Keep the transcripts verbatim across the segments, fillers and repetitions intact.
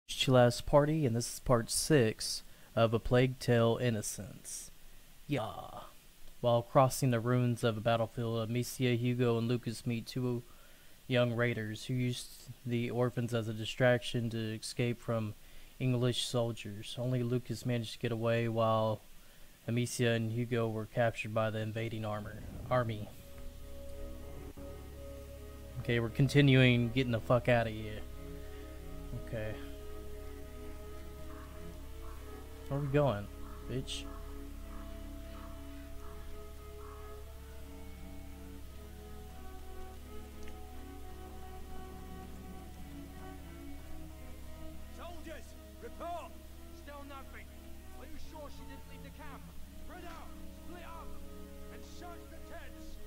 Last party, and this is part six of A Plague Tale: Innocence. Yeah. While crossing the ruins of a battlefield, Amicia, Hugo, and Lucas meet two young raiders who used the orphans as a distraction to escape from English soldiers. Only Lucas managed to get away, while Amicia and Hugo were captured by the invading armor army. Okay, we're continuing getting the fuck out of here. Okay. Where are we going, bitch? Soldiers, report! Still nothing. Are you sure she didn't leave the camp? Spread out, split up, and search the tents.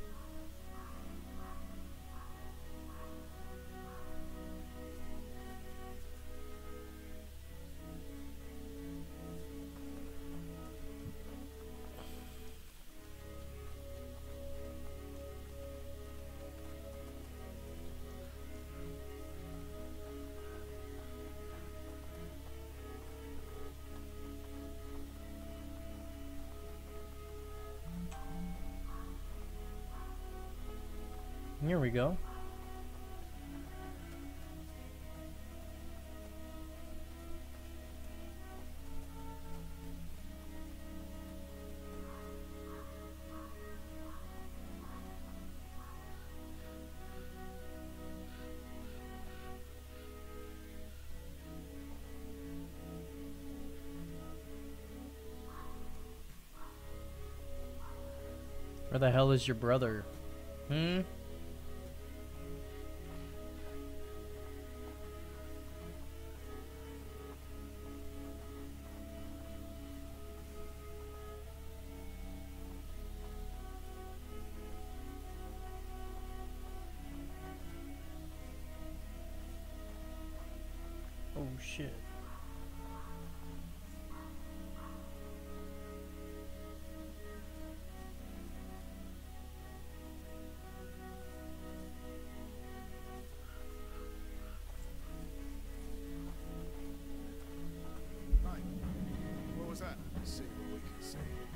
Here we go. Where the hell is your brother? Hmm? Oh shit. Right. What was that? See what we can see.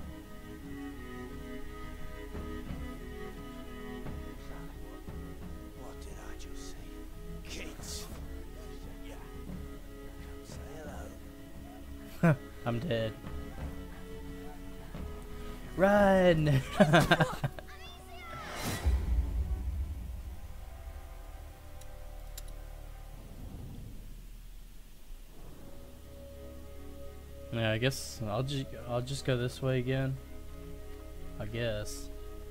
What did I just say? Kids. Yeah. Come say hello. I'm dead. Run! Yeah, I guess I'll just I'll just go this way again. I guess.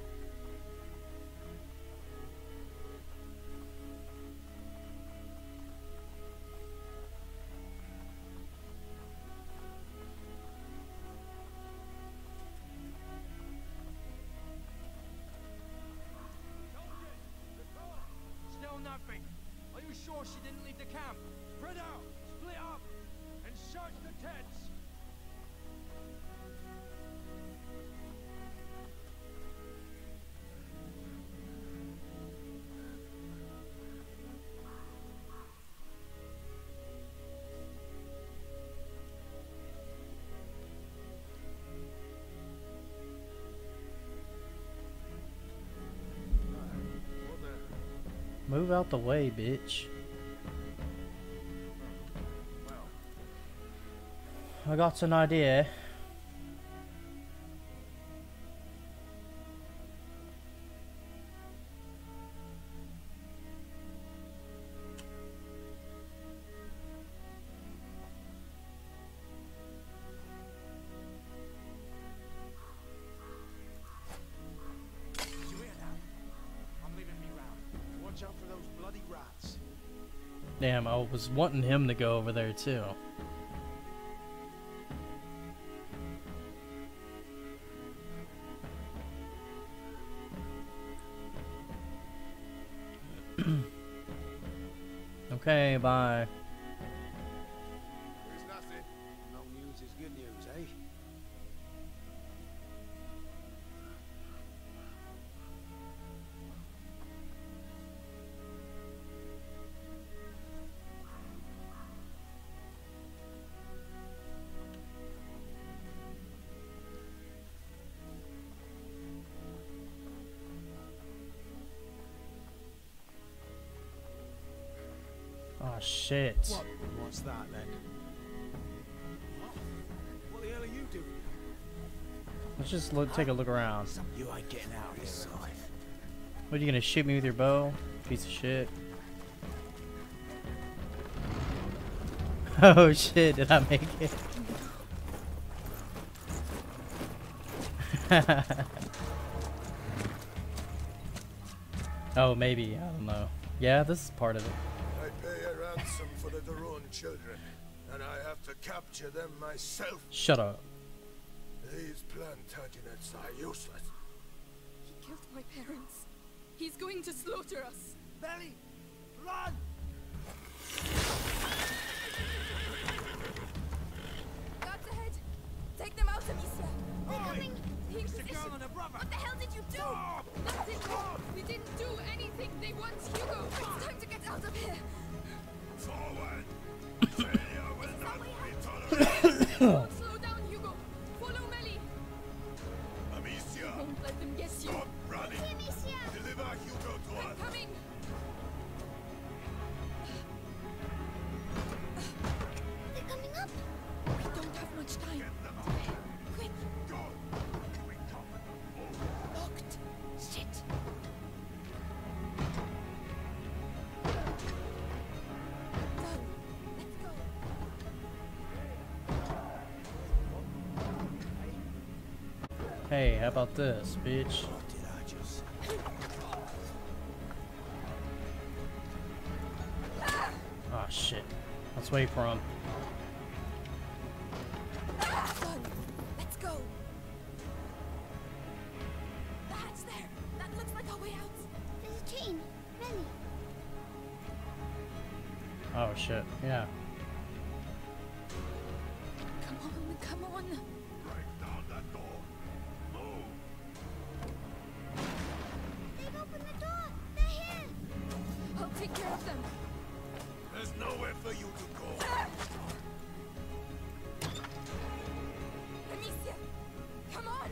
Still nothing. Are you sure she didn't leave the camp? Spread out, split up, and search the tents. What the? Move out the way, bitch. Well, I got an idea. Did you hear that? I'm leaving me round. Watch out for those bloody rats. Damn, I was wanting him to go over there too. Okay, bye. there's nothing. No news is good news, eh? shit. What? What's that then? What? What the hell are you doing? Let's just look, take a look around. You ain't getting out of this alive. What, are you gonna shoot me with your bow? Piece of shit. Oh shit, did I make it? Oh, maybe. I don't know. Yeah, this is part of it. I pay a ransom for the Daron children, and I have to capture them myself. Shut up. These Plantagenets are useless. He killed my parents. He's going to slaughter us. Belly! Run! Guards ahead! Take them out, Amicia! They're Oi! coming! The It's the Inquisition! girl and her brother! What the hell did you do? Stop! Nothing! We didn't do anything! They want Hugo! It's time to get out of here! Forward! Failure will not be tolerated. Don't slow down, Hugo! Follow Melly! Amicia, Don't let them get you! stop running. Deliver Hugo to I'm us. coming! They're coming up! We don't have much time. Get them out. Quick! Go. We come with the full. Locked! Shit! Done! Let's go! Hey, how about this, bitch? What did I just say? Oh shit. Let's wait for him. Done! Let's go! The hatch there! That looks like our way out! There's a chain. Melly. Oh shit. Yeah. Come on, come on! Break down that door. Move. They've opened the door. They're here. I'll take care of them! There's nowhere for you to go. Amicia! Come on!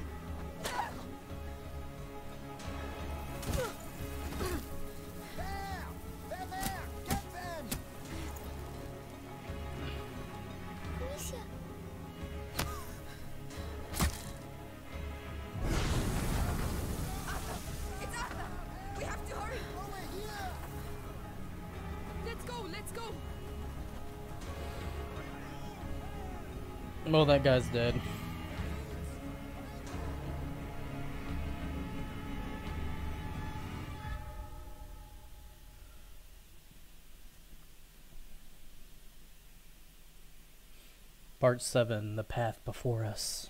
There! They're there! Get them! Alicia. Arthur! It's Arthur! We have to hurry! Over here! Let's go, let's go! Well, that guy's dead. Part seven, The Path Before Us.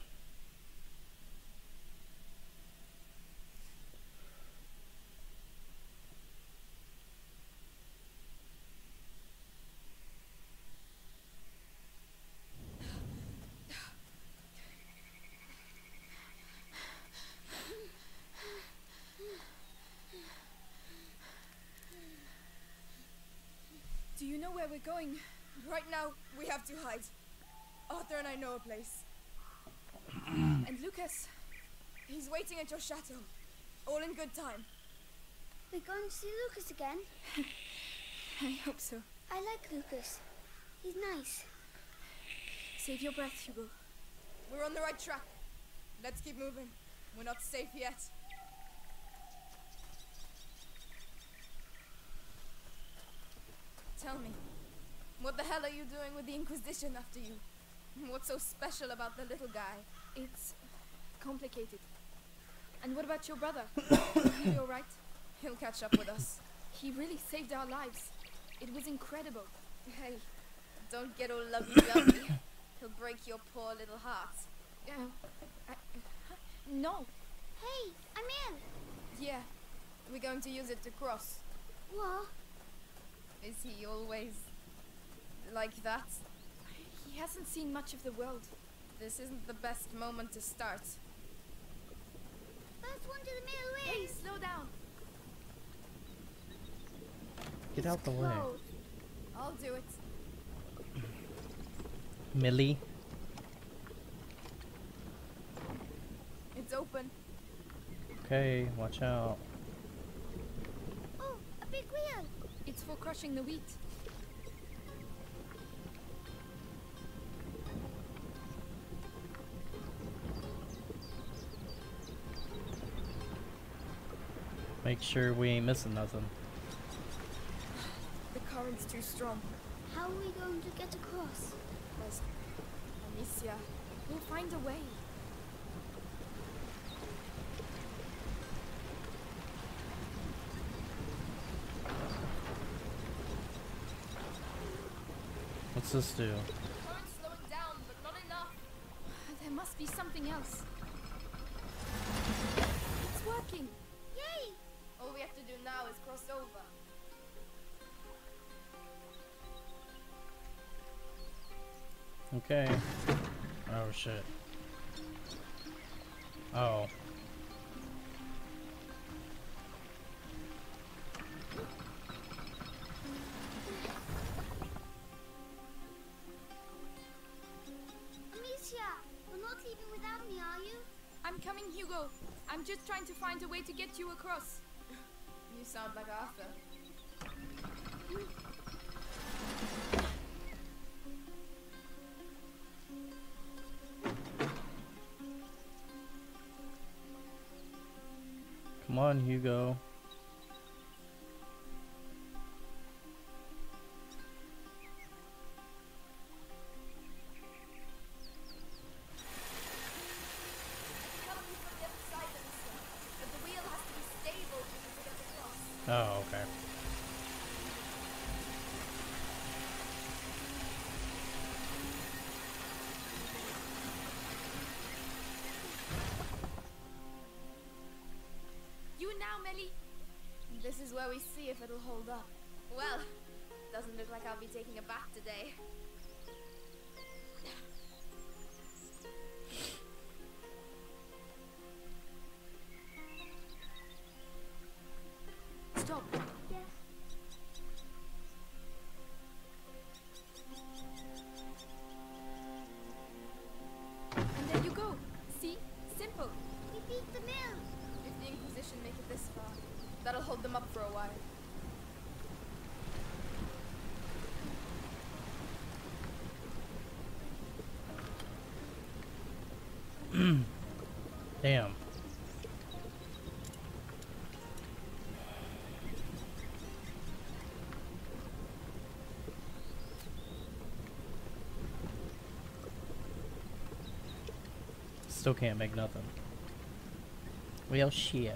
Do you know where we're going? Right now, we have to hide. Arthur and I know a place. And Lucas, he's waiting at your chateau. All in good time. We're going to see Lucas again. I hope so. I like Lucas. He's nice. Save your breath, Hugo. We're on the right track. Let's keep moving. We're not safe yet. Tell me, what the hell are you doing with the Inquisition after you? What's so special about the little guy? It's complicated. And what about your brother? He'll be alright? He'll catch up with us. He really saved our lives. It was incredible. Hey, don't get all lovey-dovey. He'll break your poor little heart. Uh, I, uh, no. Hey, I'm in. Yeah, we're going to use it to cross. What? Is he always like that? He hasn't seen much of the world. This isn't the best moment to start. First one to the middle Hey, is. slow down. Get out the way. Close. I'll do it. Millie. It's open. Okay, watch out. Oh, a big wheel. It's for crushing the wheat. Make sure we ain't missing nothing. The current's too strong. How are we going to get across? There's Amicia. We'll find a way. What's this do? The current's slowing down, but not enough. There must be something else. It's working. Yay! All we have to do now is cross over. Okay. Oh shit. Oh. Amicia, you're not leaving without me, are you? I'm coming, Hugo. I'm just trying to find a way to get you across. You sound like Arthur. Come on, Hugo. Gotta be from the other side of this one. But the wheel has to be stable for you to get across. Oh, okay. You now, Melly. This is where we see if it'll hold up. Well, doesn't look like I'll be taking a bath today. Stop. Yes. And there you go. See? Simple. We beat the mill. If the Inquisition make it this far, that'll hold them up for a while. Damn. Still can't make nothing. Well, shit.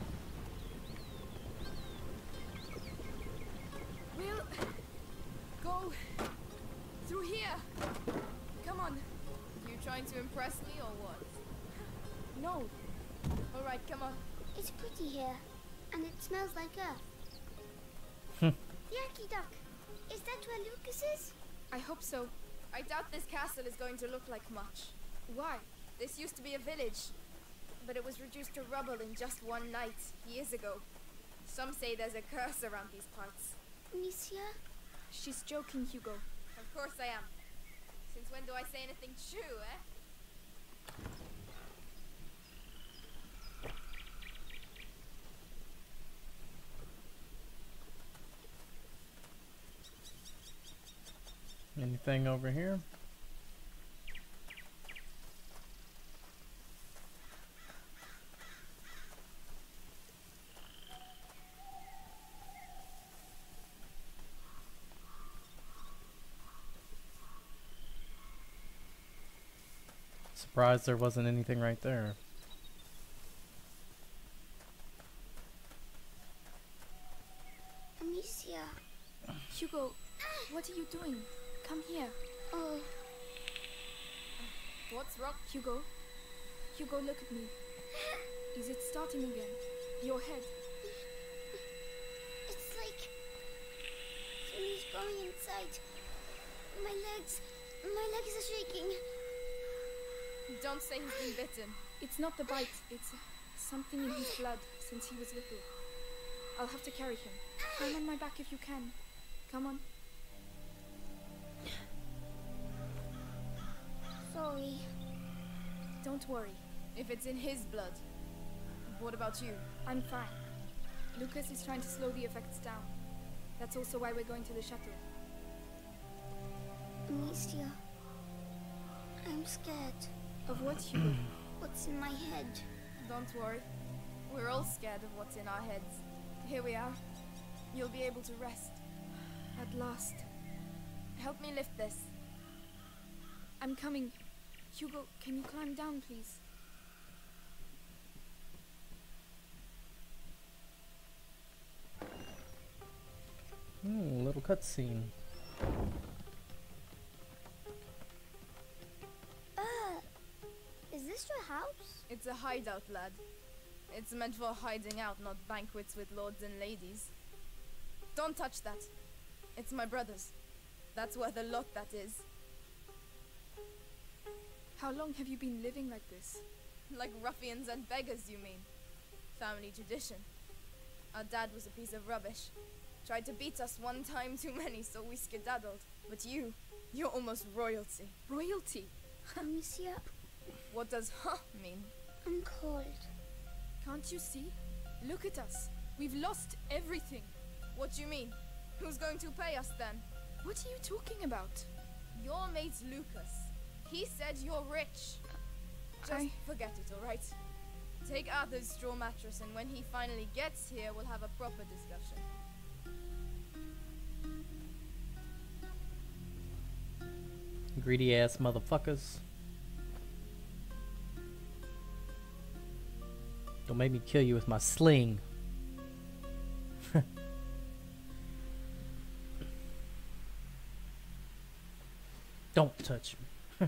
We'll go through here. Come on. You trying to impress me or what? No. All right, come on. It's pretty here, and it smells like earth. Yucky duck. Is that where Lucas is? I hope so. I doubt this castle is going to look like much. Why? This used to be a village, but it was reduced to rubble in just one night, years ago. Some say there's a curse around these parts. Amicia? She's joking, Hugo. Of course I am. Since when do I say anything true, eh? Anything over here? Surprised there wasn't anything right there. Amicia. Hugo, what are you doing? Come here. Oh, What's wrong, Hugo? Hugo, look at me. Is it starting again? Your head. it's like somebody's growing inside. My legs, my legs are shaking. Don't say he's been bitten. It's not the bite. It's uh, something in his blood since he was little. I'll have to carry him. Climb on my back if you can. Come on. Sorry. Don't worry. If it's in his blood. What about you? I'm fine. Lucas is trying to slow the effects down. That's also why we're going to the chateau. Amicia. I'm scared. Of what, Hugo? What's in my head? Don't worry. We're all scared of what's in our heads. Here we are. You'll be able to rest. At last. Help me lift this. I'm coming. Hugo, can you climb down, please? Hmm, little cutscene. Uh, is this your house? It's a hideout, lad. It's meant for hiding out, not banquets with lords and ladies. Don't touch that. It's my brother's. That's worth a lot, that is. How long have you been living like this? Like ruffians and beggars, you mean? Family tradition. Our dad was a piece of rubbish. Tried to beat us one time too many, so we skedaddled. But you, you're almost royalty. Royalty? Amicia, What does huh mean? I'm cold. Can't you see? Look at us. We've lost everything. What do you mean? Who's going to pay us then? What are you talking about? Your mate's Lucas. He said you're rich. Just I... forget it, alright? Take Arthur's straw mattress, and when he finally gets here, we'll have a proper discussion. Greedy ass motherfuckers. Don't make me kill you with my sling. Don't touch me.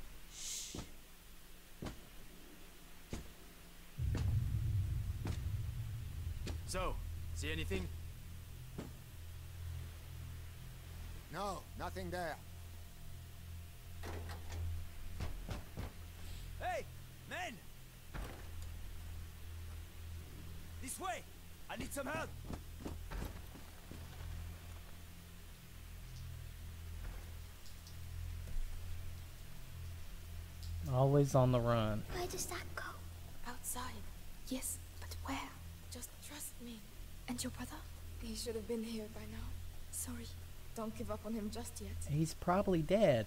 So, see anything? No, nothing there. Hey, men! This way! I need some help! Always on the run. Where does that go? Outside. Yes, but where? Just trust me. And your brother? He should have been here by now. Sorry. Don't give up on him just yet. He's probably dead.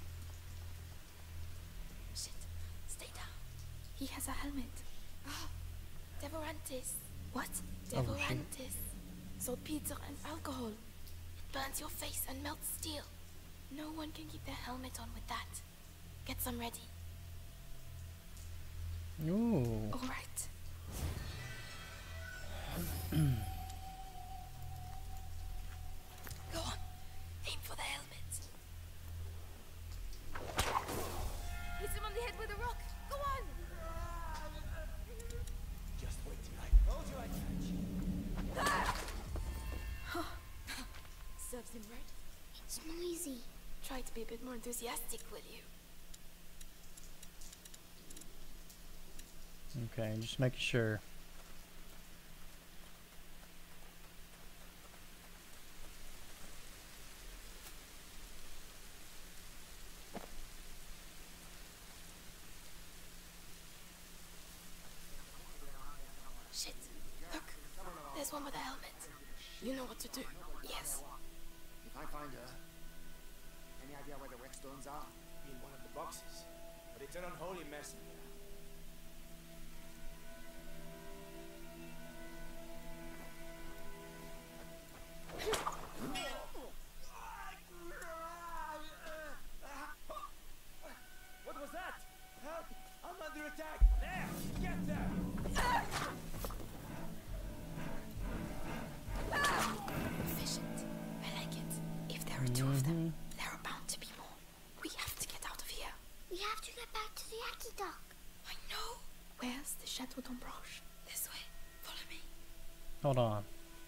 Shit. Stay down. He has a helmet. Ah, Devorantis. What? Oh, shit. Devorantis. Saltpeter and alcohol. It burns your face and melts steel. No one can keep their helmet on with that. Get some ready. Ooh. All right. Go on. Aim for the helmet. Hit him on the head with a rock. Go on. Just wait till I told you I'd catch you. Serves him right. It's noisy. Try to be a bit more enthusiastic, will you? Okay, just making sure. Shit. Look. There's one with a helmet. You know what to do. Yes. If I find her, any idea where the whetstones are? In one of the boxes. But it's an unholy mess in there. What was that? Help! I'm under attack! There! Get there! Efficient. I like it. If there are two of them, there are bound to be more. We have to get out of here. We have to get back to the aqueduct. I know. Where's the Chateau d'Ombrage? This way. Follow me. Hold on.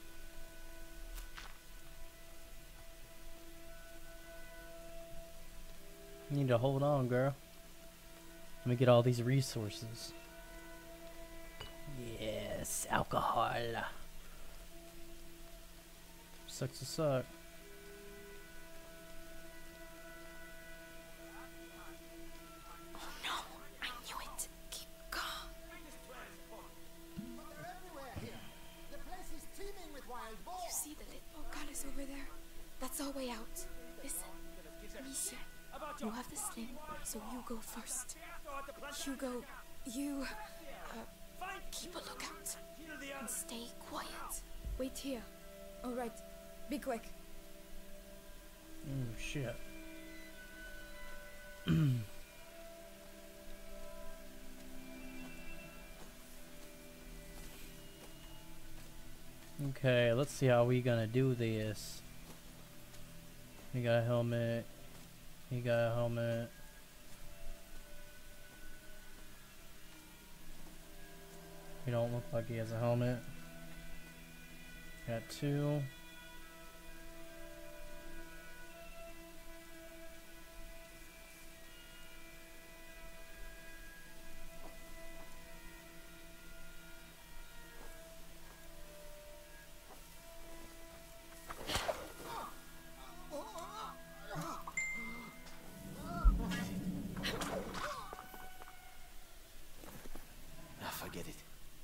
You need to hold on, girl. Let me get all these resources. Yes, alcohol. Sucks to suck. Oh no. I knew it. Keep calm. They're everywhere here. The place is teeming with wild boars. You see the little palace over there? That's our way out. Listen. Amicia, you have the sling, so you go first. Hugo, you... Uh, keep a lookout. And stay quiet. Wait here. All right. Be quick. Oh shit. Okay, let's see how we gonna do this. He got a helmet. He got a helmet. He don't look like he has a helmet. Got two. Ah, forget it.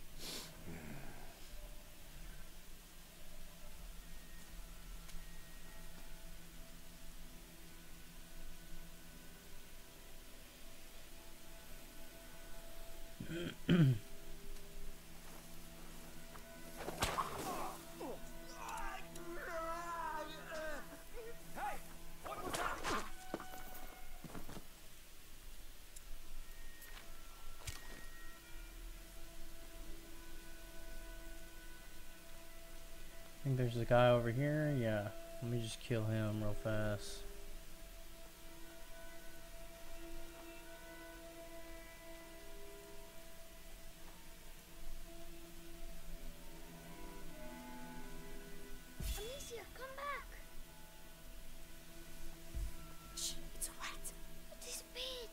Hey! What was that? I think there's a guy over here. Yeah. Let me just kill him real fast. Amicia, come back. Shh, it's alright. It is bad.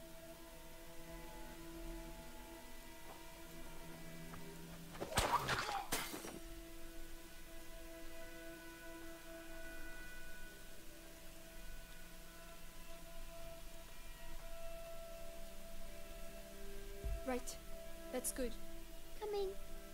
Right. That's good. Coming.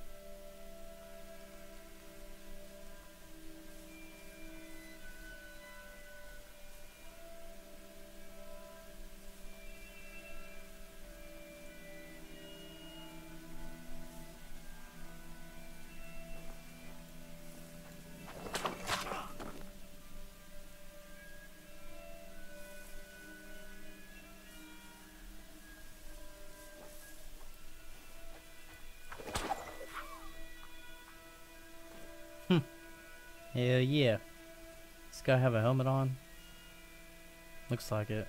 Hell yeah. This guy have a helmet on? Looks like it.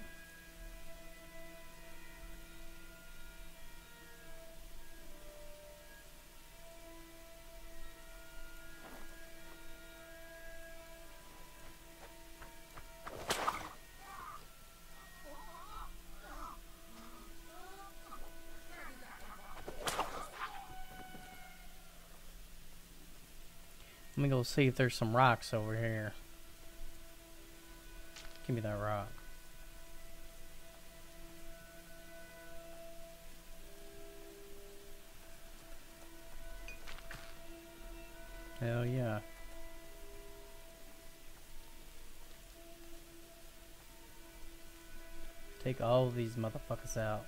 Let me go see if there's some rocks over here. Give me that rock. Hell yeah. Take all of these motherfuckers out.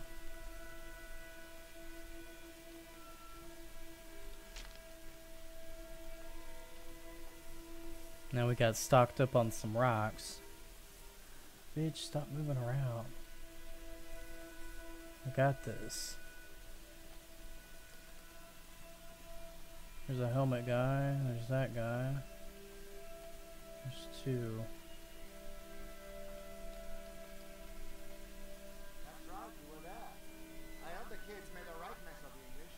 Now we got stocked up on some rocks. Bitch, stop moving around. I got this. There's a helmet guy. There's that guy. There's two. That's right, you were there. I heard the kids made a right mess of the English.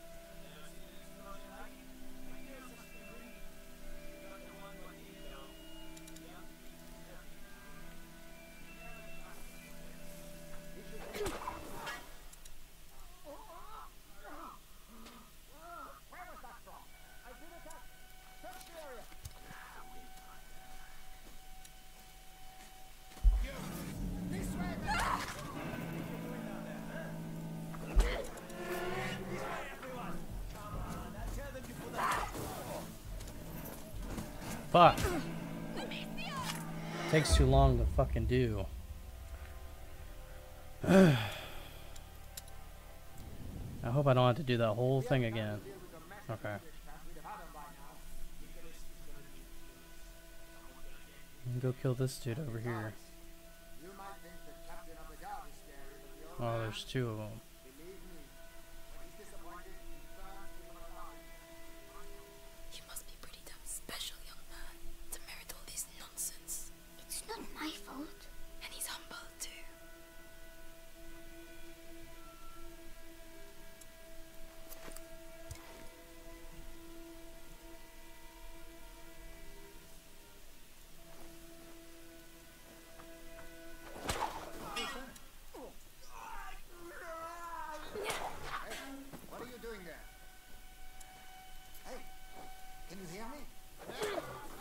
Where was that from? I've been attacked. Search the area. This way, man. Fuck. Takes too long to fucking do. I hope I don't have to do that whole thing again. Okay. And go kill this dude over here. You might think the captain of the guard is scary, but the old Oh, man, there's two of them. believe me, when he's disappointed, he burns people alive. You must be pretty damn special, young man, to merit all this nonsense. It's not my fault. And he's humble, too. What are you doing there? Hey, can you hear me?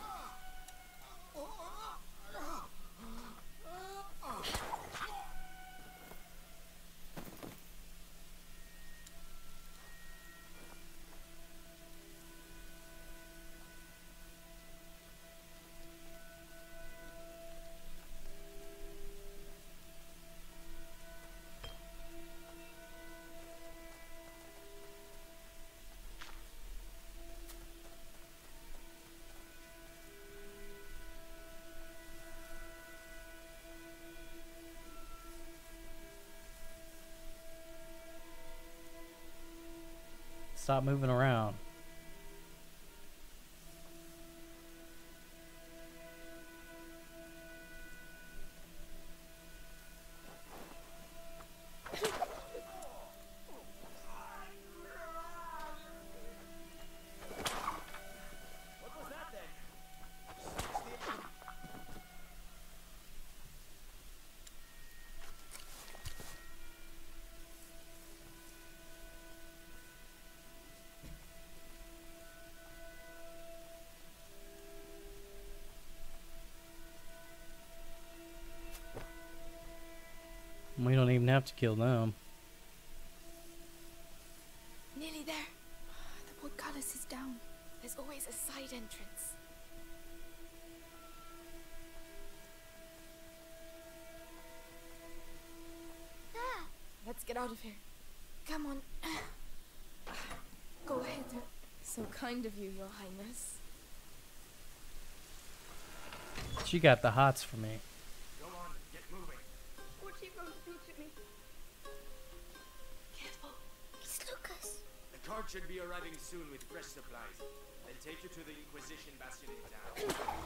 Stop moving around. What was that then? We don't even have to kill them. Nearly there. The portcullis is down. There's always a side entrance. Ah, Let's get out of here. Come on. Go ahead. So kind of you, Your Highness. She got the hots for me. Go on, get moving. what are you going to do to me? Careful. It's Lucas. The cart should be arriving soon with fresh supplies. They'll take you to the Inquisition bastion in town.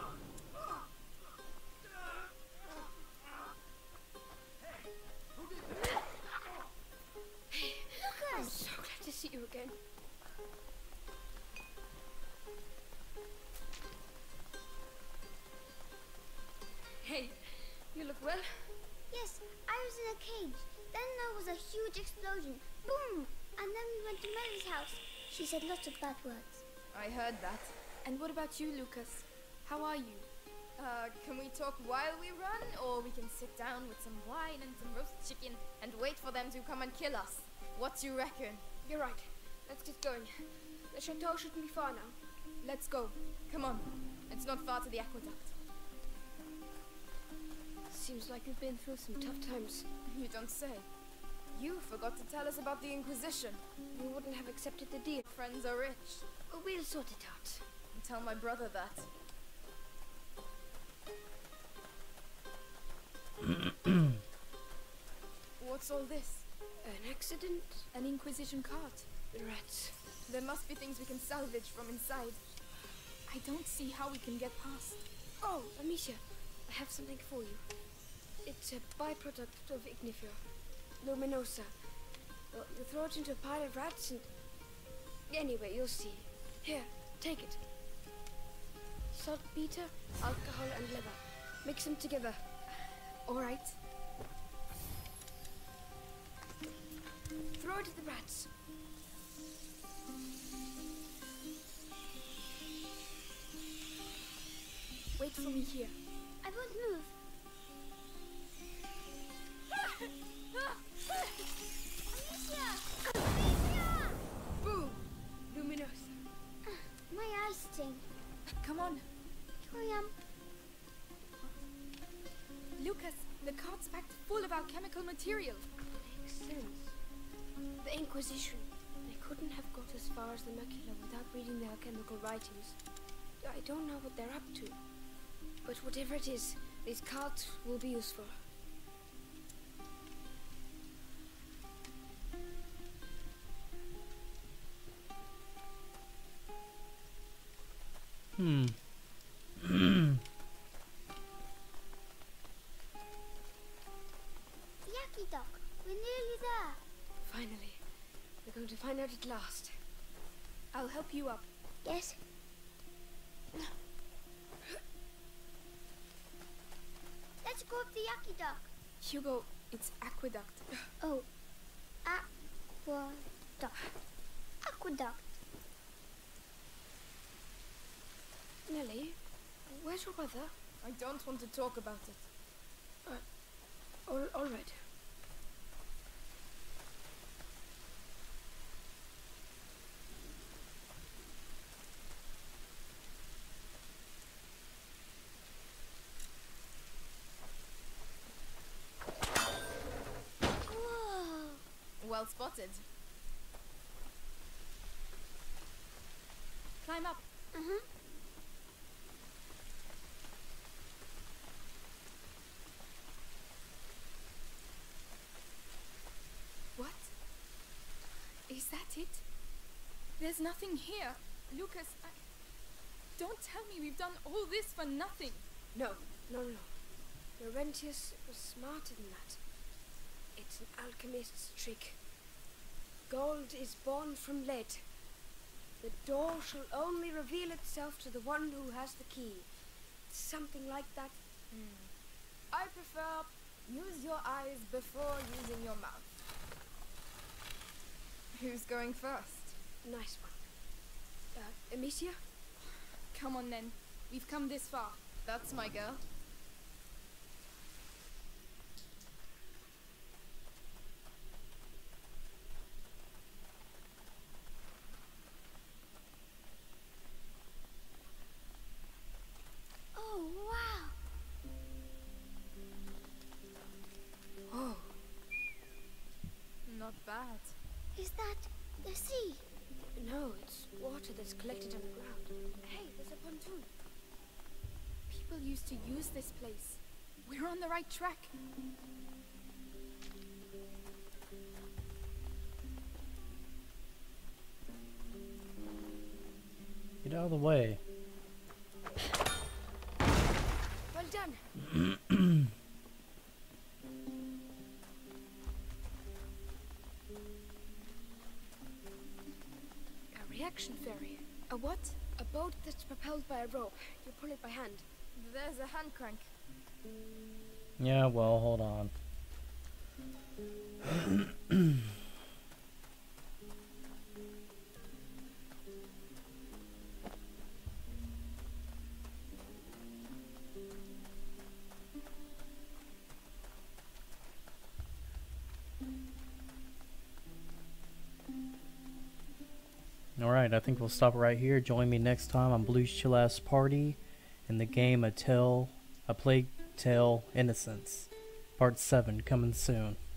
Lucas! I'm so glad to see you again. Hey, you look well. Yes, I was in a cage. Then there was a huge explosion. Boom! And then we went to Mary's house. She said lots of bad words. I heard that. And what about you, Lucas? How are you? Uh, can we talk while we run, or we can sit down with some wine and some roast chicken and wait for them to come and kill us? What you reckon? You're right. Let's get going. The chateau shouldn't be far now. Let's go. Come on. It's not far to the aqueduct. Seems like you've been through some tough times. You don't say. You forgot to tell us about the Inquisition. You wouldn't have accepted the deal. Friends are rich. We'll sort it out. Tell my brother that. What's all this? An accident? An Inquisition cart. Rats. There must be things we can salvage from inside. I don't see how we can get past. Oh, Amicia, I have something for you. It's a byproduct of Ignifera. Luminosa. Well, you throw it into a pile of rats and... Anyway, you'll see. Here, take it. Saltpeter, alcohol and leather. Mix them together. All right. Throw it at the rats. Wait for me here. I won't move. Amicia! Amicia! Boom! Luminosa. My eyes sting. Come on. Here I am. Lucas, the cart's packed full of alchemical material. Makes sense. The Inquisition. They couldn't have got as far as the macula without reading the alchemical writings. I don't know what they're up to. But whatever it is, these cards will be useful. Hmm. Yucky Doc, we're nearly there. Finally. We're going to find out at last. I'll help you up. Yes. Let's go up the Yucky Doc. Hugo, it's aqueduct. Oh, aqueduct. Aqueduct. Nelly, where's your brother? I don't want to talk about it. All, all right. Whoa. Well spotted. Climb up. Uh-huh. What? Is that it? There's nothing here. Lucas, I... don't tell me we've done all this for nothing. No, no, no. Laurentius was smarter than that. It's an alchemist's trick. Gold is born from lead. The door shall only reveal itself to the one who has the key. Something like that. I prefer use your eyes before using your mouth. Who's going first? Nice one. Uh, Amicia? Come on then. We've come this far. That's my girl. Oh, wow. Oh, Not bad. Is that the sea? no, it's water that's collected underground. Hey, there's a pontoon. People used to use this place. We're on the right track. Get out of the way. Well done. A reaction ferry. A what? A boat that's propelled by a rope. You pull it by hand. There's a hand crank. Yeah, well, hold on. Alright, I think we'll stop right here. Join me next time on Blue's Chill Ass Party in the game A Tale, A Plague Tale Innocence. Part seven coming soon.